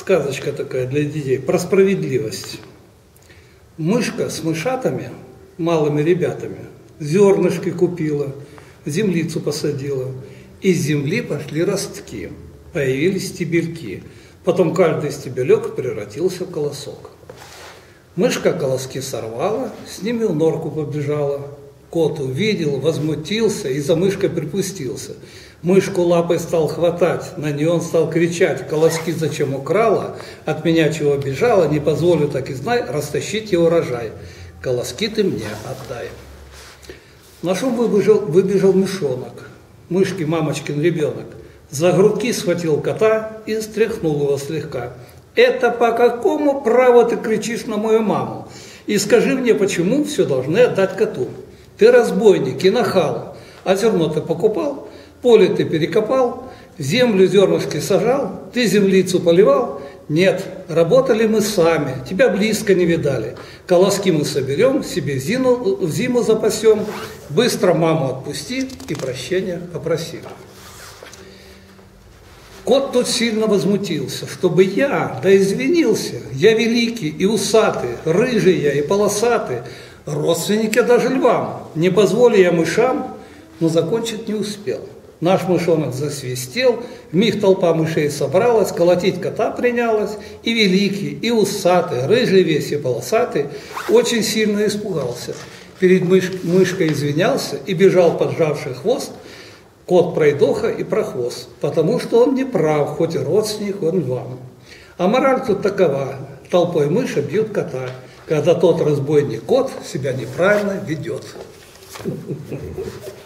сказочка такая для детей про справедливость. Мышка с мышатами, малыми ребятами, зернышки купила, землицу посадила. Из земли пошли ростки, появились стебельки. Потом каждый стебелек превратился в колосок. Мышка колоски сорвала, с ними в норку побежала. Кот увидел, возмутился и за мышкой припустился. Мышку лапой стал хватать, на нее он стал кричать: «Колоски зачем украла? От меня чего бежала? Не позволю, так и знай, растащите урожай. Колоски ты мне отдай». На шум выбежал мышонок, мышки мамочкин ребенок. За грудки схватил кота и стряхнул его слегка. «Это по какому праву ты кричишь на мою маму? И скажи мне, почему все должны отдать коту? Ты разбойник и нахал, а зерно ты покупал, поле ты перекопал, в землю зернышки сажал, ты землицу поливал? Нет, работали мы сами, тебя близко не видали. Колоски мы соберем, себе в зиму запасем, быстро маму отпусти и прощения попроси». Кот тут сильно возмутился, чтобы я, да извинился, я великий и усатый, рыжий я и полосатый, родственники даже львам, не позволю я мышам, но закончить не успел. Наш мышонок засвистел, вмиг толпа мышей собралась, колотить кота принялась, и великий, и усатый, рыжий весь и полосатый очень сильно испугался. Перед мышкой извинялся и бежал, поджавший хвост, кот пройдоха и прохвост, потому что он не прав, хоть и родственник он львам. А мораль тут такова: толпой мыши бьют кота, когда тот разбойник кот себя неправильно ведет.